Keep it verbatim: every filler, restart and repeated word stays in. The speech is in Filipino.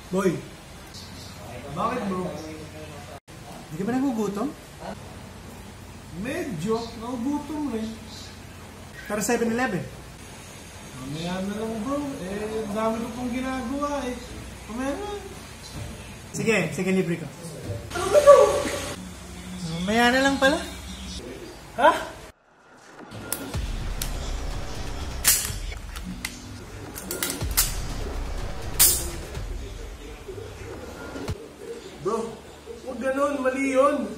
Boy, Bakit bro? hindi ka ba nagugutom? Medyo, nagugutom rin. Para seven eleven. Mamaya na lang bro, eh dami ko pong ginagawa eh. Mamaya na. Sige, sige libre ko. Ano ba ito? Mamaya na lang pala. Ha? Bro, huwag ganun, mali yun.